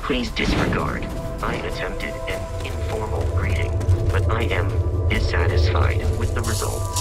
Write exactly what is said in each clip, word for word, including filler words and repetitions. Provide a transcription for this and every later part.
Please disregard. I attempted an informal greeting, but I am dissatisfied with the results.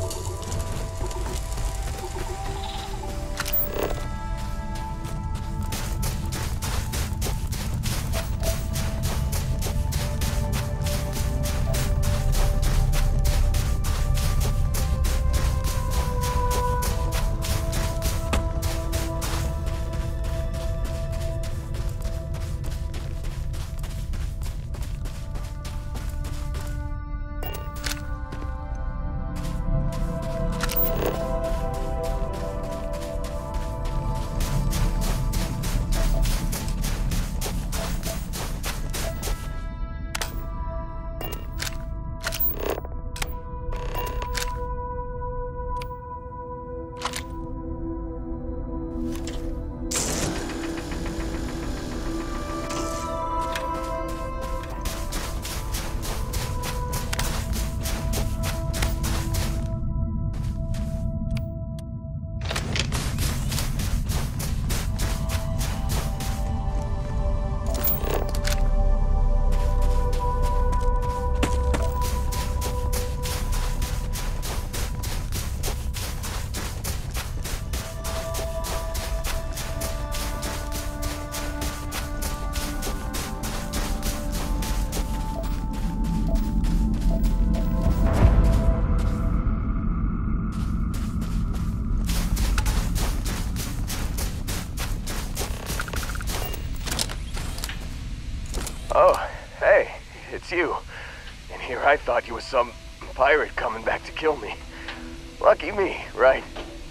Oh, hey, it's you. And here I thought you was some pirate coming back to kill me. Lucky me, right?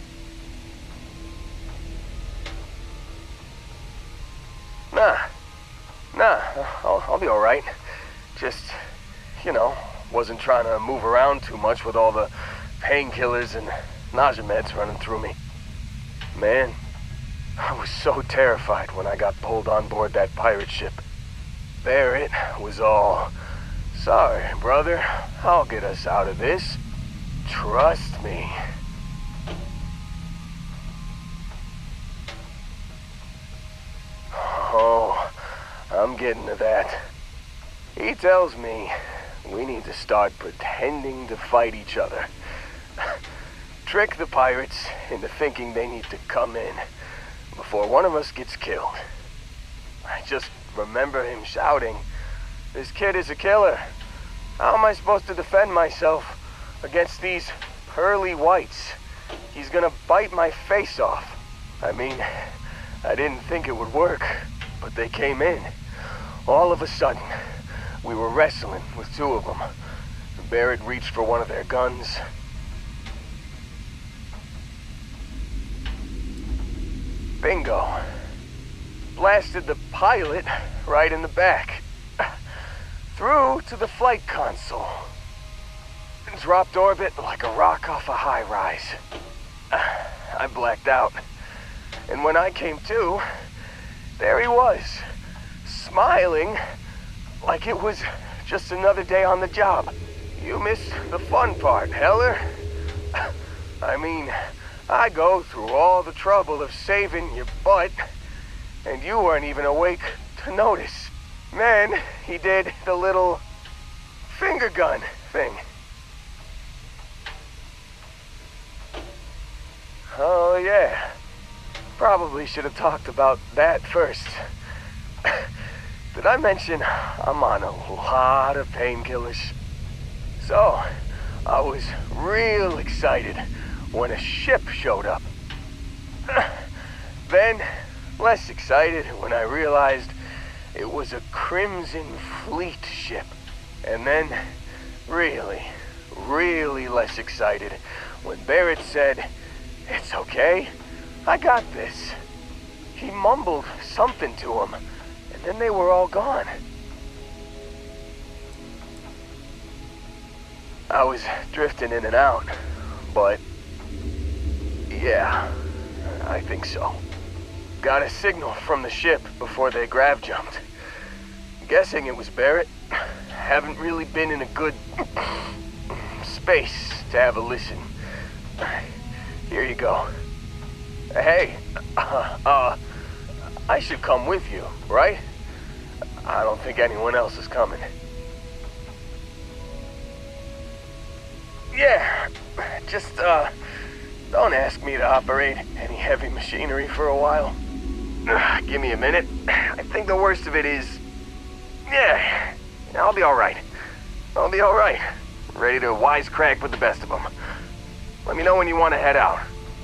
Nah. Nah, I'll, I'll be alright. Just, you know, wasn't trying to move around too much with all the painkillers and nausea meds running through me. Man, I was so terrified when I got pulled on board that pirate ship. Barrett was all, "Sorry, brother, I'll get us out of this. Trust me." Oh, I'm getting to that. He tells me we need to start pretending to fight each other. Trick the pirates into thinking they need to come in before one of us gets killed. I just remember him shouting, "This kid is a killer. How am I supposed to defend myself against these pearly whites? He's gonna bite my face off." I mean, I didn't think it would work, but they came in. All of a sudden, we were wrestling with two of them. Barrett reached for one of their guns. Bingo. Blasted the pilot right in the back. Through to the flight console. Dropped orbit like a rock off a high rise. I blacked out. And when I came to, there he was, smiling like it was just another day on the job. You missed the fun part, Heller. I mean, I go through all the trouble of saving your butt, and you weren't even awake to notice. Then he did the little finger gun thing. Oh yeah, probably should have talked about that first. Did I mention I'm on a lot of painkillers? So, I was real excited when a ship showed up. Then, less excited when I realized it was a Crimson Fleet ship. And then, really, really less excited when Barrett said, "It's okay, I got this." He mumbled something to him, and then they were all gone. I was drifting in and out, but yeah, I think so. Got a signal from the ship before they grav jumped. Guessing it was Barrett. Haven't really been in a good space to have a listen. Here you go. Hey, uh, uh, I should come with you, right? I don't think anyone else is coming. Yeah, just, uh, don't ask me to operate any heavy machinery for a while. Ugh, give me a minute. I think the worst of it is... Yeah, I'll be alright. I'll be alright. Ready to wisecrack with the best of them. Let me know when you want to head out.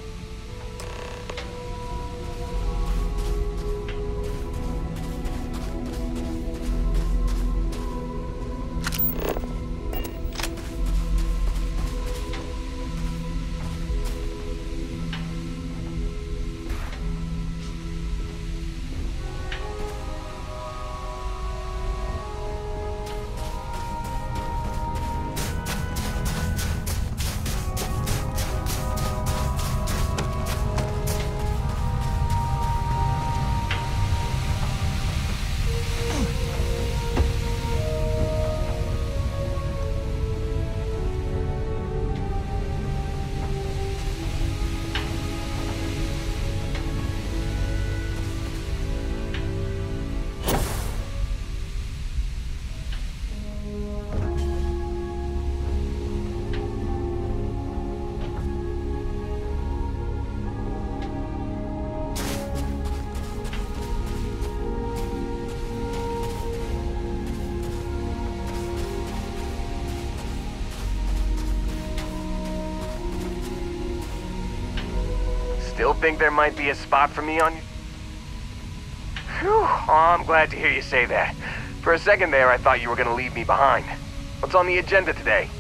Still think there might be a spot for me on you? Phew, oh, I'm glad to hear you say that. For a second there, I thought you were gonna leave me behind. What's on the agenda today?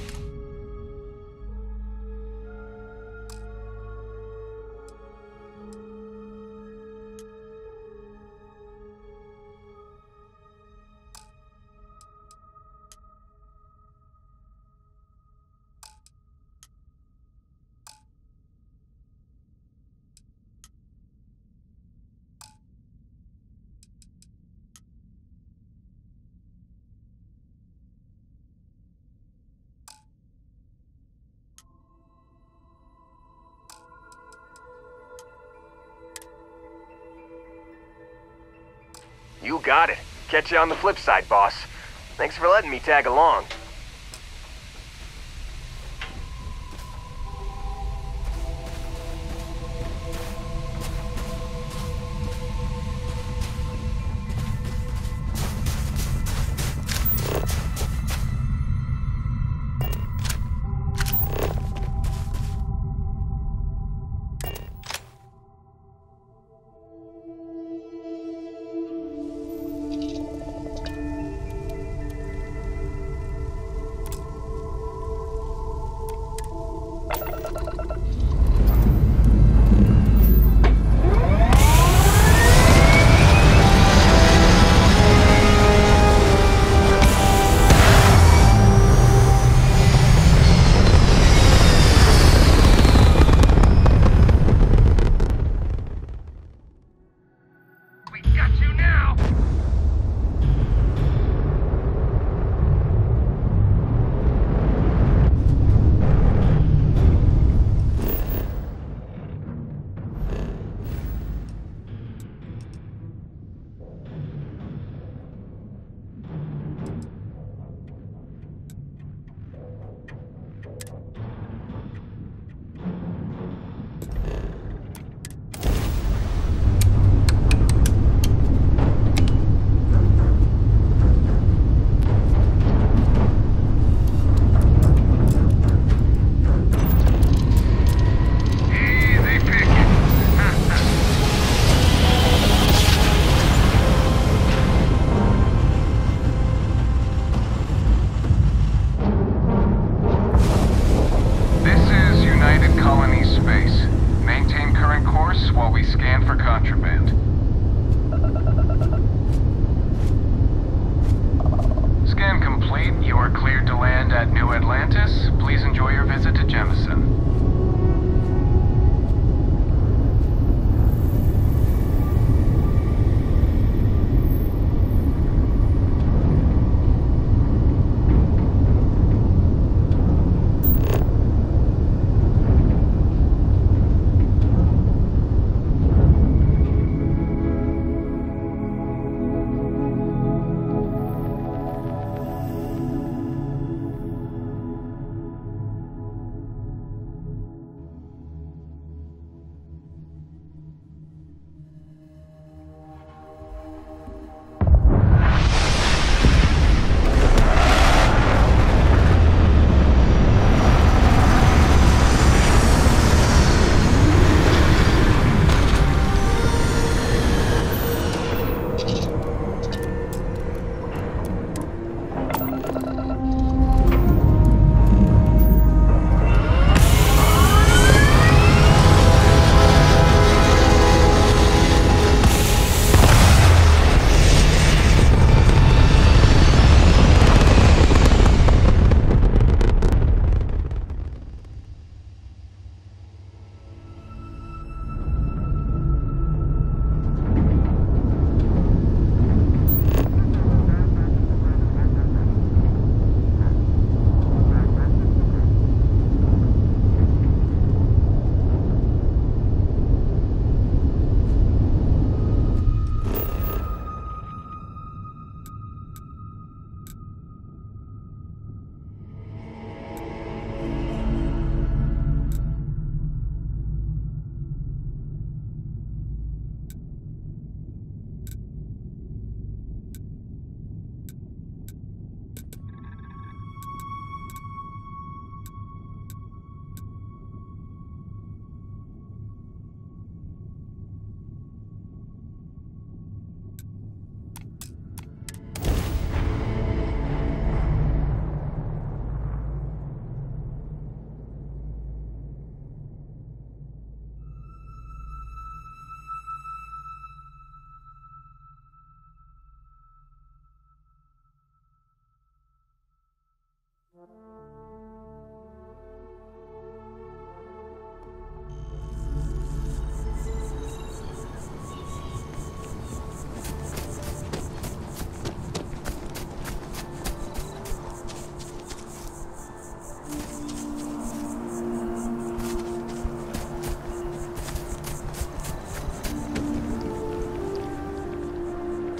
You got it. Catch you on the flip side, boss. Thanks for letting me tag along.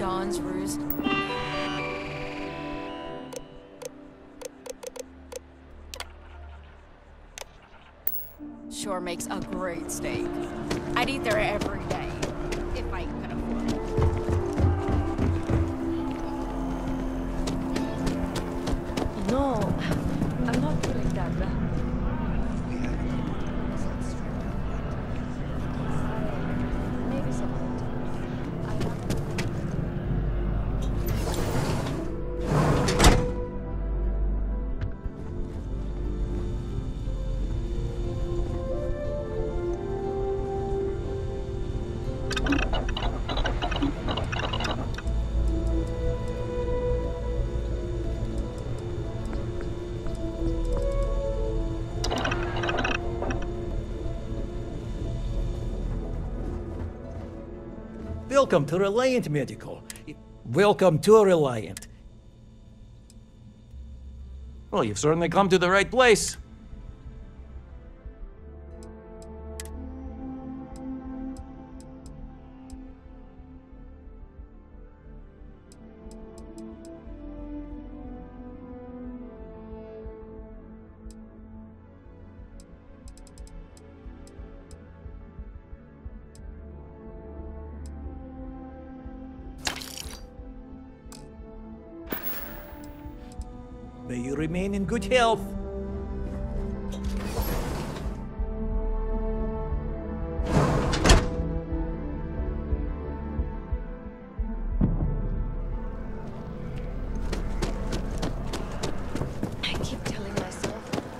Dawn's roost. Sure makes a great steak. I'd eat there every day, if I could afford it. No, I'm not feeling that bad. Maybe something. I don't. Welcome to Reliant Medical. Welcome to Reliant. Well, you've certainly come to the right place. May you remain in good health. I keep telling myself.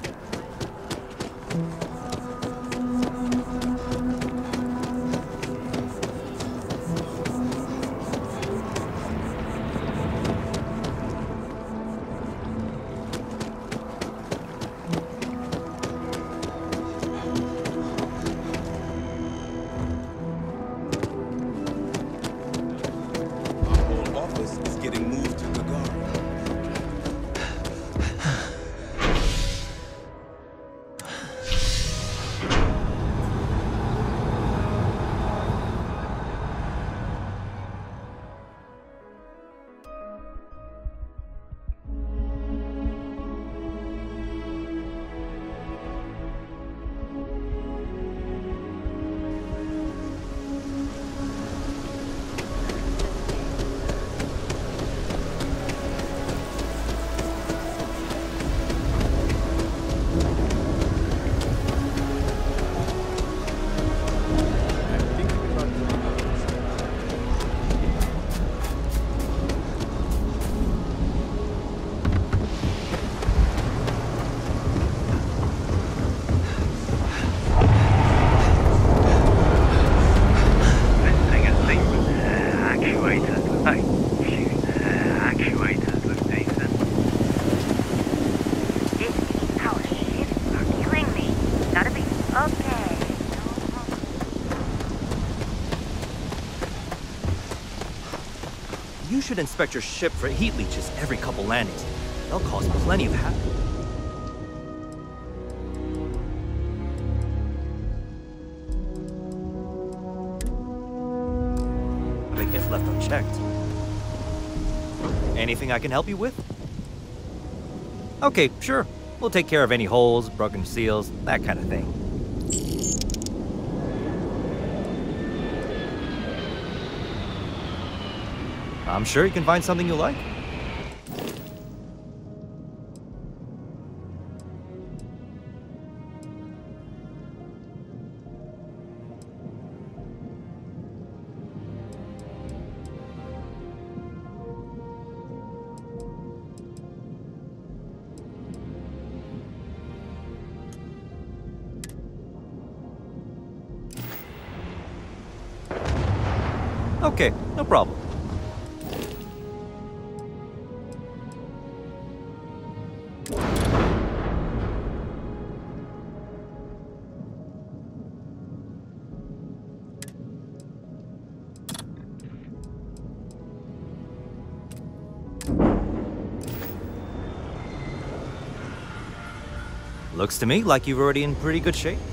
You should inspect your ship for heat leeches every couple landings. They'll cause plenty of havoc. A big if left unchecked. Anything I can help you with? Okay, sure. We'll take care of any holes, broken seals, that kind of thing. I'm sure you can find something you like. Okay, no problem. Looks to me like you're already in pretty good shape.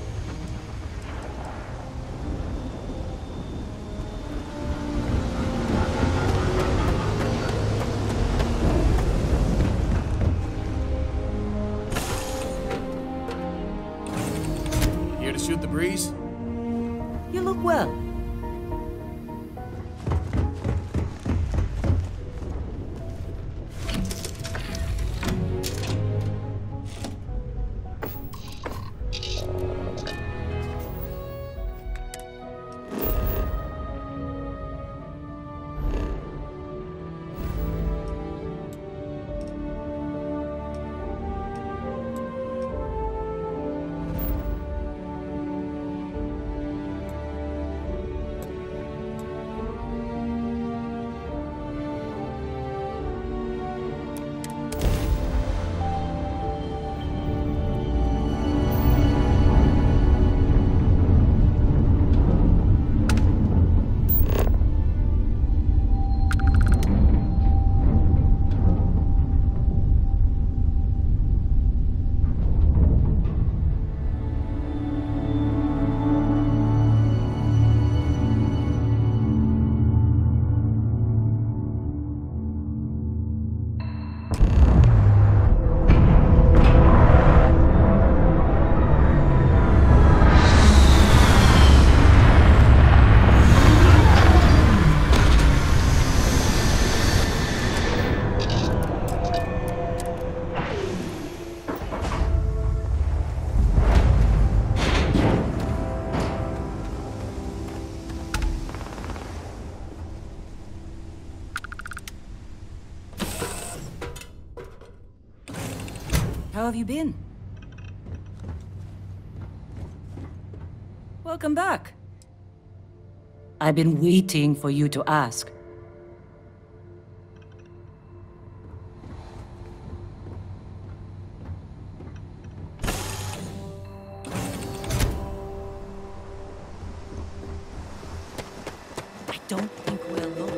How have you been? Welcome back. I've been waiting for you to ask. I don't think we're alone.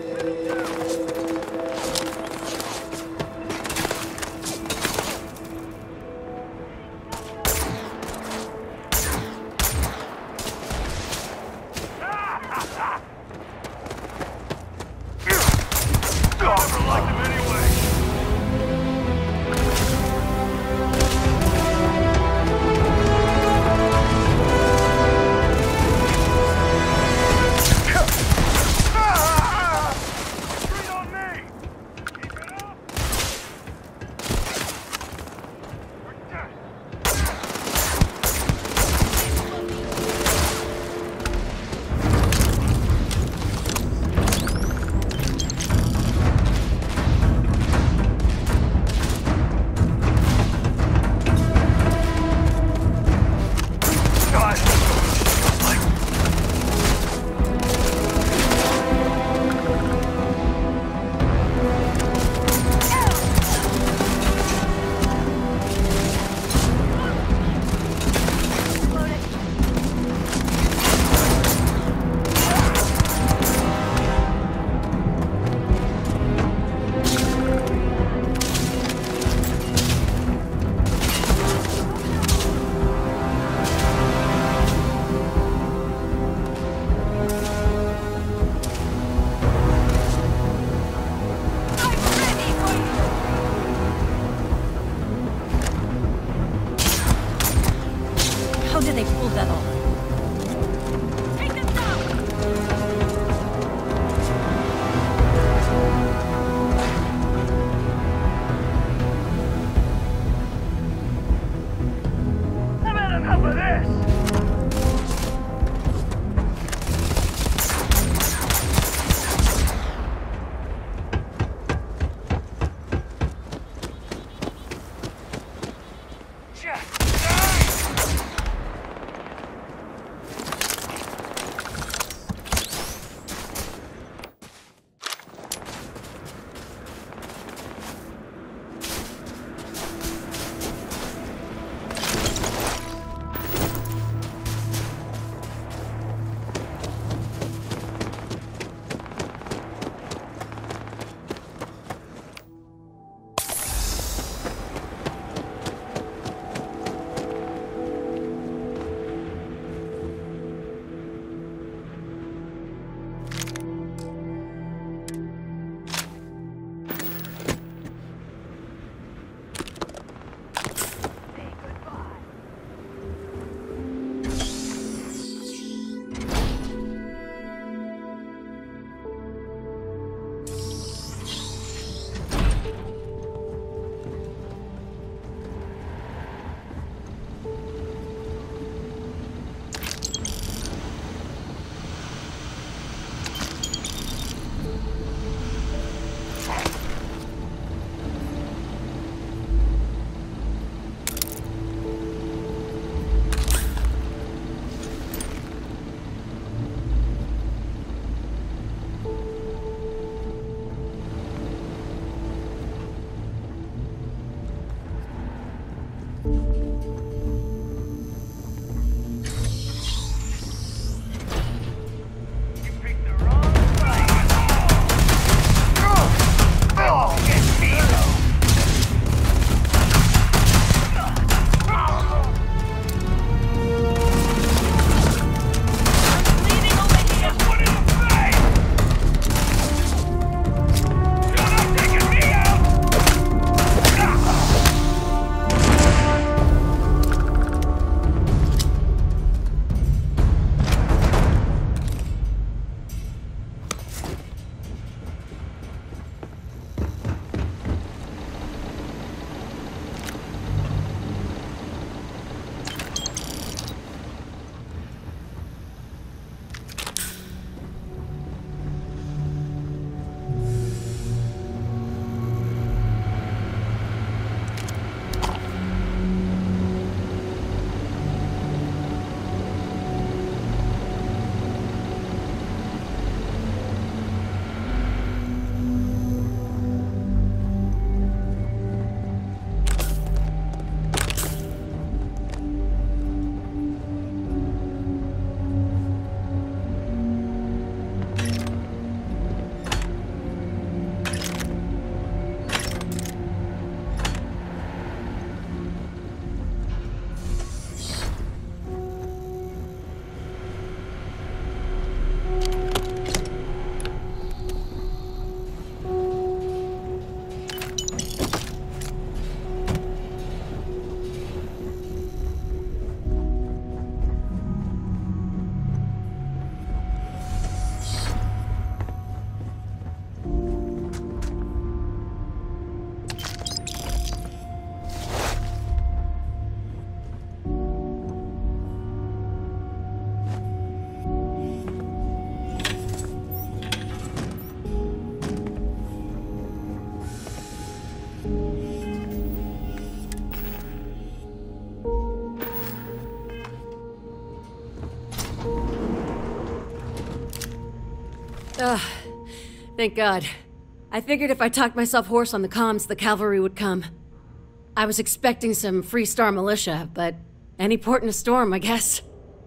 Ugh. Thank God. I figured if I talked myself hoarse on the comms, the cavalry would come. I was expecting some Free Star militia, but any port in a storm, I guess.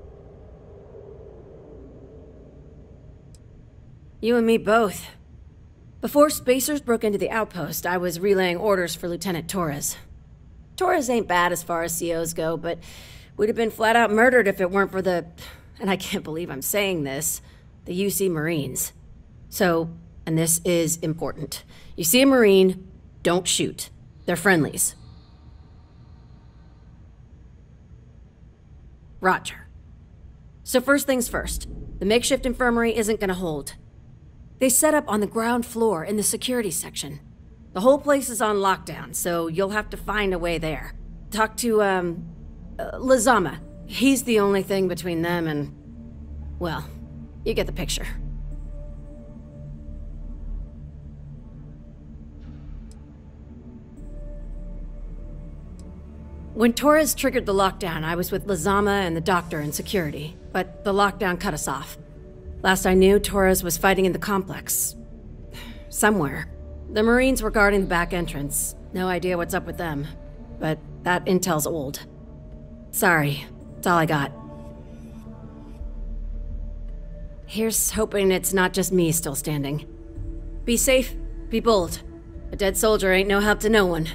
You and me both. Before Spacers broke into the outpost, I was relaying orders for Lieutenant Torres. Torres ain't bad as far as C Os go, but we'd have been flat out murdered if it weren't for the... and I can't believe I'm saying this... the U C Marines. So, and this is important. You see a Marine, don't shoot. They're friendlies. Roger. So first things first, the makeshift infirmary isn't gonna hold. They set up on the ground floor in the security section. The whole place is on lockdown, so you'll have to find a way there. Talk to, um, uh, Lazama. He's the only thing between them and... well, you get the picture. When Torres triggered the lockdown, I was with Lazama and the doctor in security, but the lockdown cut us off. Last I knew, Torres was fighting in the complex. Somewhere. The Marines were guarding the back entrance. No idea what's up with them. But that intel's old. Sorry. That's all I got. Here's hoping it's not just me still standing. Be safe, be bold. A dead soldier ain't no help to no one.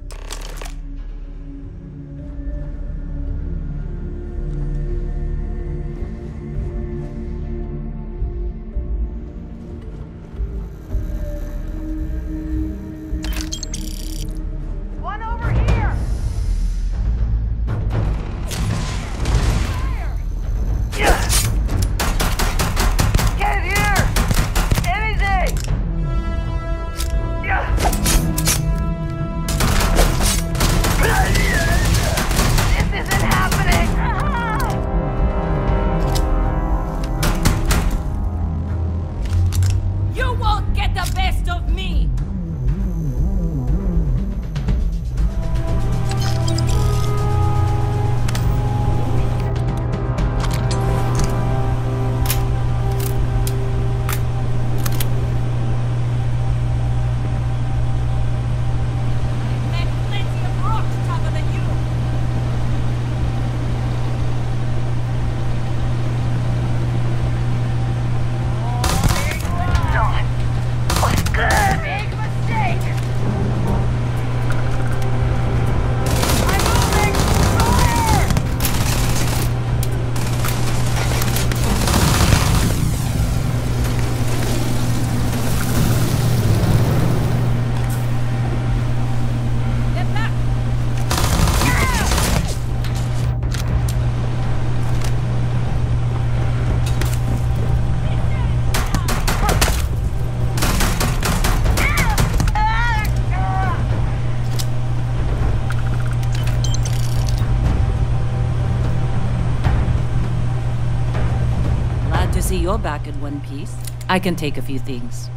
You're back in one piece. I can take a few things.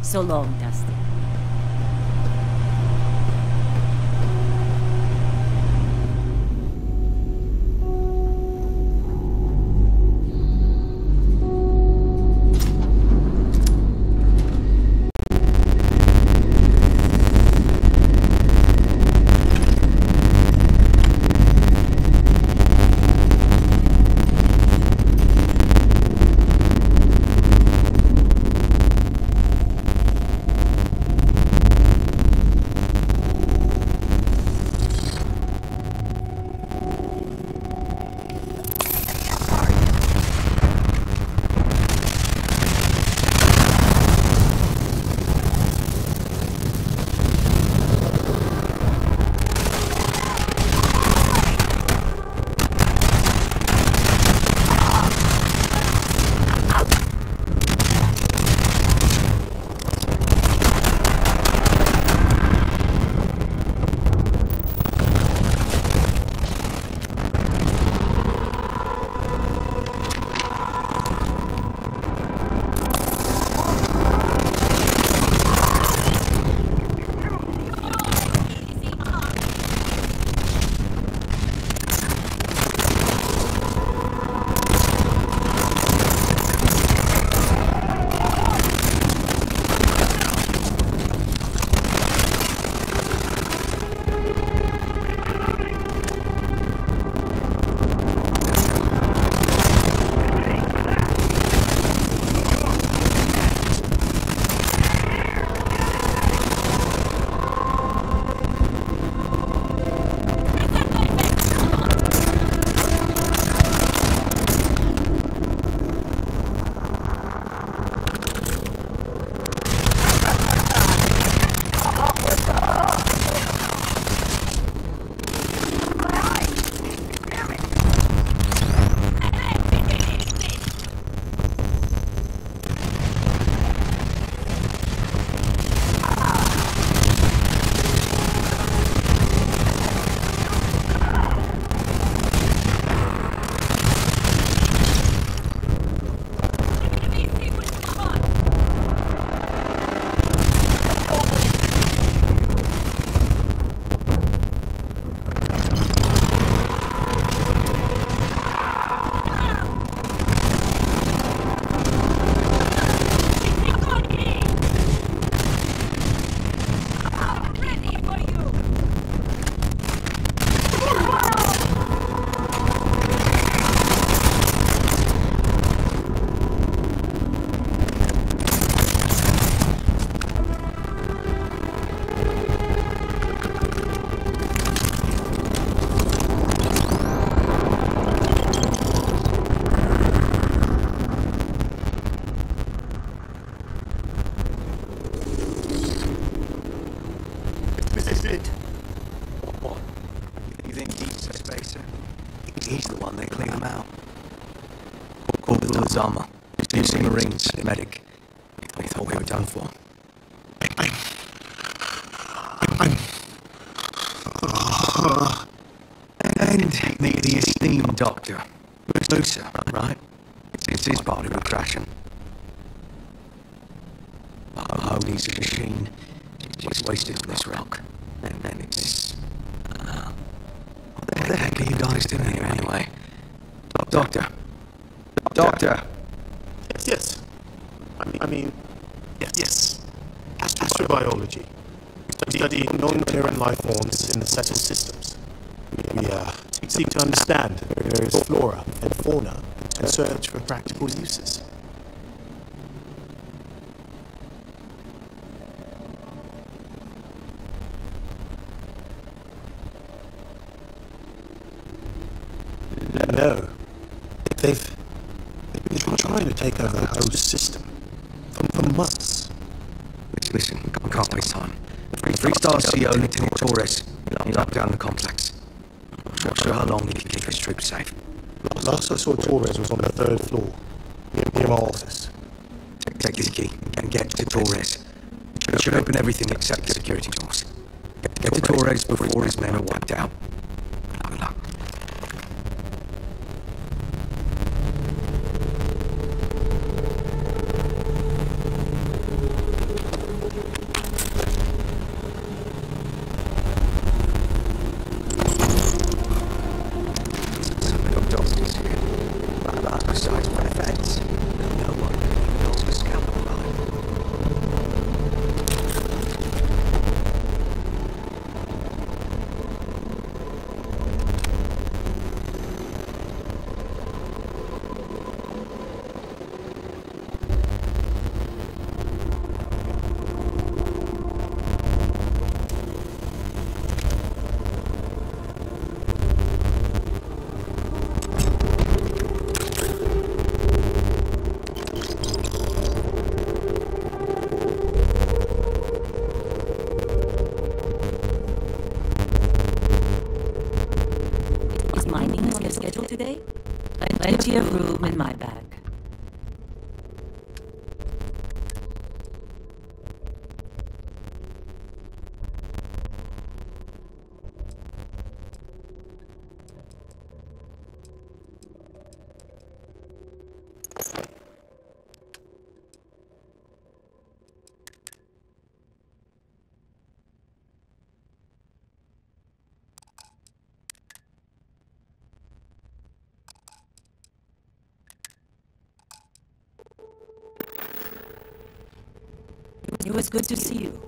So long, Dusty. He's the one that cleaned them out. All the his armor. You've seen Marines, medic. We thought we were done for. I'm... I'm... And the, the esteemed doctor. Lucer, right? It's his body we're crashing. Oh, he's a machine. She's wasted on this rock. And then it's... Uh, what the heck are you guys doing here anyway? Doctor. Doctor. Yes, yes. I mean, I mean yes, yes. Astrobiology. We study non-Terran life forms in the settled systems. We uh, seek to understand various flora and fauna and search for practical uses. No. They've, they've been trying to take over the whole system for, for months. Listen, I can't waste time. Three-star C E O Lieutenant Torres, he locked down the complex. Not sure how long he can keep his troops safe. Last I saw Torres was on the third floor, near, near my office. Take this key and get to Torres. It should open everything except the security doors. Get to Torres before his men are wiped out. Good luck. today? Plenty of room in my bag. It was good to see you.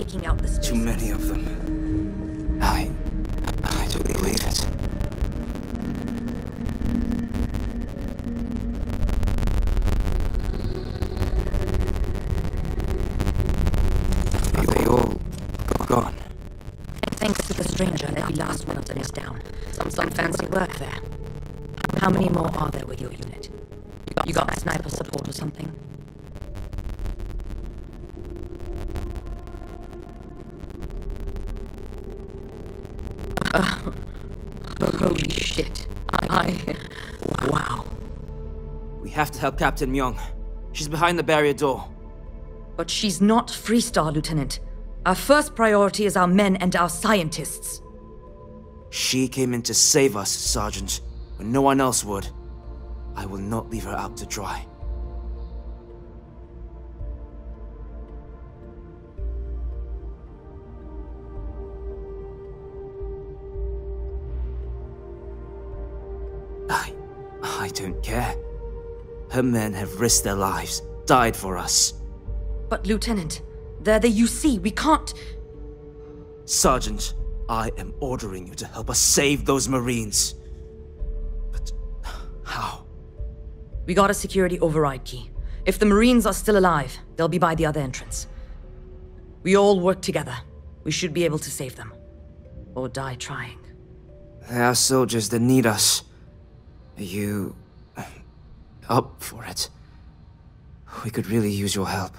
taking out the space. Too many of them. I... I do believe it. Are they all gone? Thanks to the stranger, every last one of them is down. Some, some fancy work there. How many more are there with your unit? You got, you got sniper support or something? Uh, holy shit. I... I... Wow. We have to help Captain Myung. She's behind the barrier door. But she's not Freestar, Lieutenant. Our first priority is our men and our scientists. She came in to save us, Sergeant, when no one else would. I will not leave her out to dry. I... I don't care. Her men have risked their lives, died for us. But, Lieutenant, they're the U C. We can't... Sergeant, I am ordering you to help us save those Marines. But how? We got a security override key. If the Marines are still alive, they'll be by the other entrance. We all work together. We should be able to save them. Or die trying. There are soldiers that need us. Are you... up for it? We could really use your help.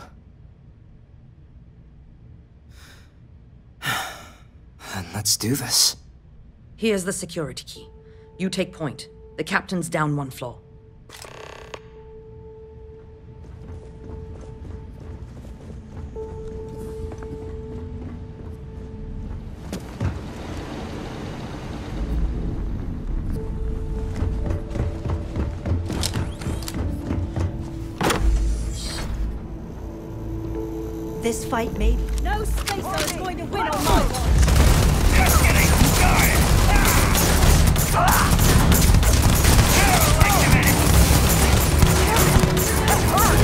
Then let's do this. Here's the security key. You take point. The captain's down one floor. This fight may... No spacer is going to win on my watch. Just getting started! Ah! Wait a minute! That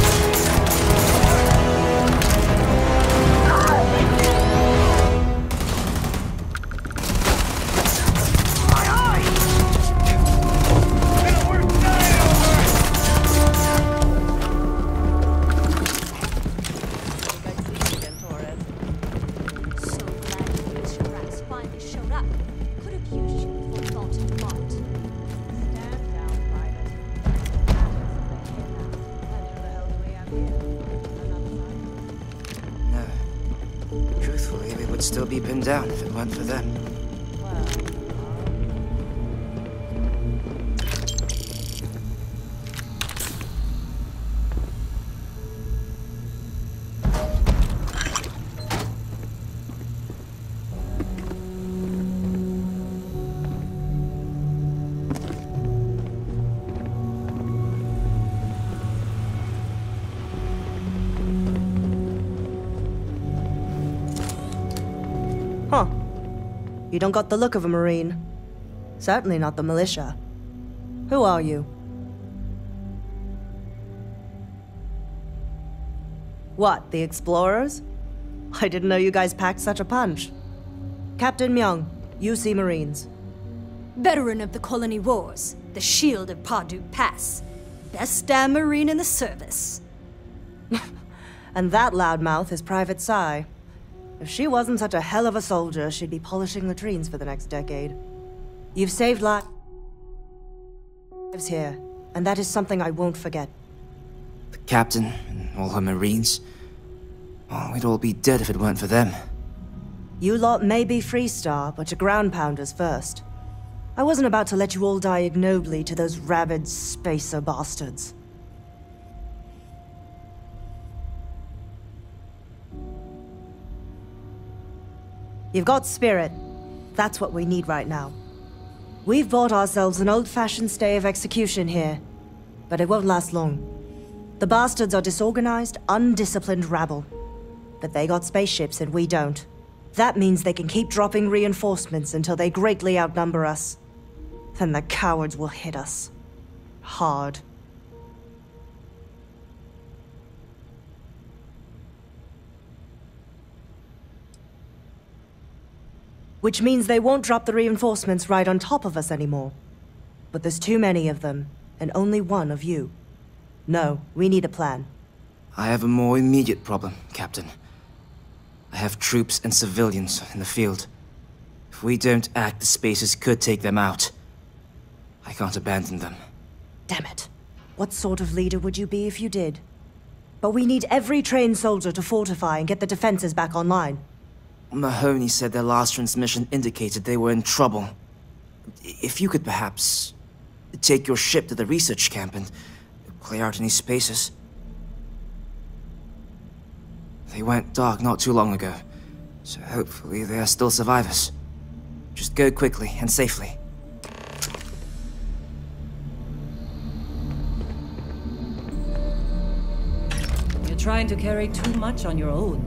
my eye! Gonna work die over! Truthfully, we would still be pinned down if it weren't for them. Huh. You don't got the look of a Marine. Certainly not the militia. Who are you? What, the explorers? I didn't know you guys packed such a punch. Captain Myung, U C Marines. Veteran of the colony wars, the shield of Pardue Pass. Best damn Marine in the service. And that loudmouth is Private Psy. If she wasn't such a hell of a soldier, she'd be polishing latrines for the next decade. You've saved lives here, and that is something I won't forget. The captain and all her Marines. Well, we'd all be dead if it weren't for them. You lot may be Freestar, but you're ground pounders first. I wasn't about to let you all die ignobly to those rabid spacer bastards. You've got spirit. That's what we need right now. We've bought ourselves an old-fashioned stay of execution here, but it won't last long. The bastards are disorganized, undisciplined rabble. But they got spaceships and we don't. That means they can keep dropping reinforcements until they greatly outnumber us. Then the cowards will hit us. Hard. Which means they won't drop the reinforcements right on top of us anymore. But there's too many of them, and only one of you. No, we need a plan. I have a more immediate problem, Captain. I have troops and civilians in the field. If we don't act, the Spacers could take them out. I can't abandon them. Damn it. What sort of leader would you be if you did? But we need every trained soldier to fortify and get the defenses back online. Mahoney said their last transmission indicated they were in trouble. If you could perhaps take your ship to the research camp and clear out any spaces. They went dark not too long ago, so hopefully they are still survivors. Just go quickly and safely. You're trying to carry too much on your own.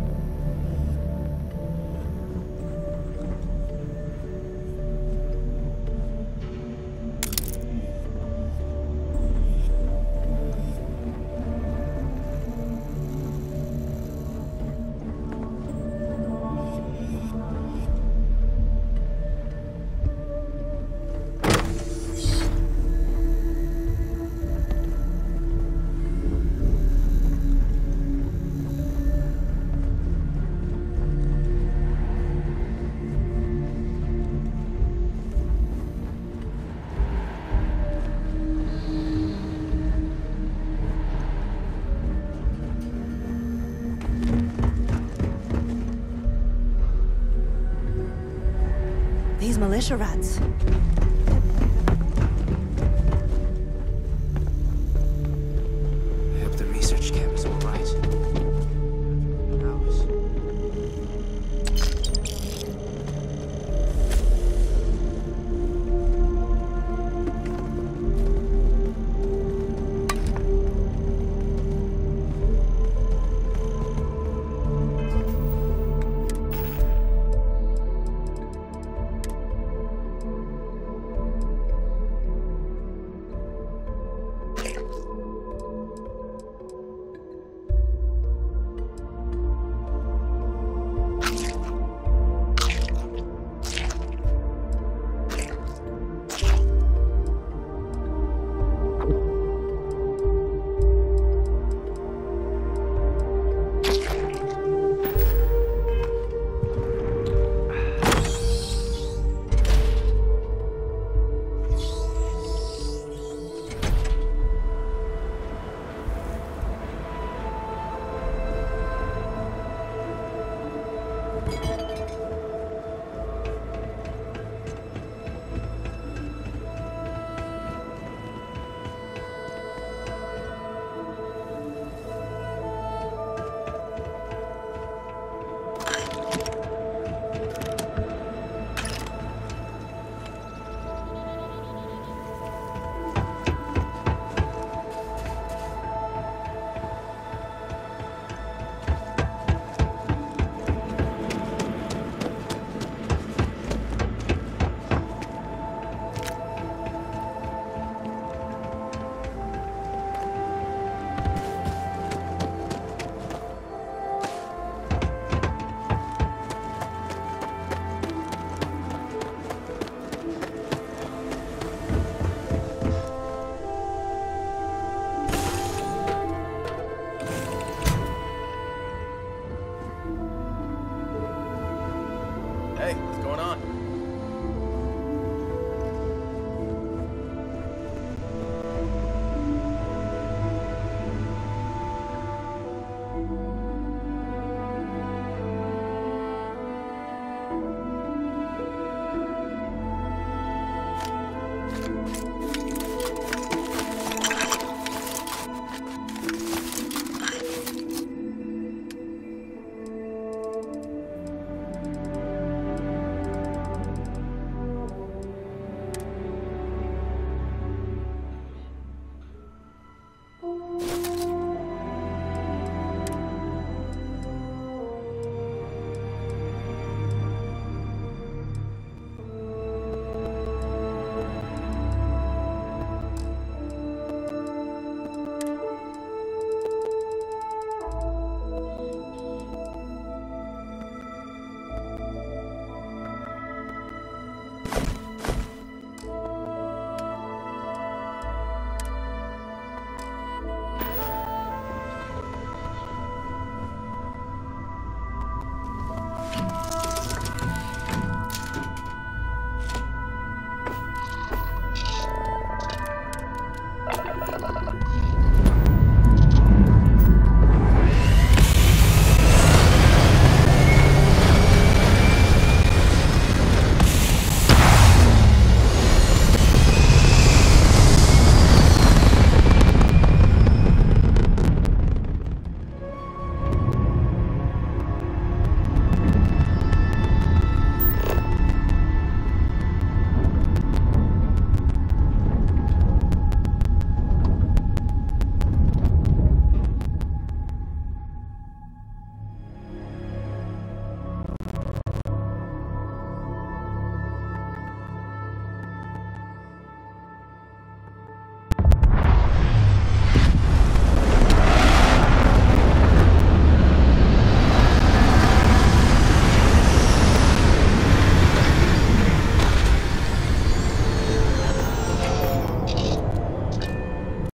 These militia rats.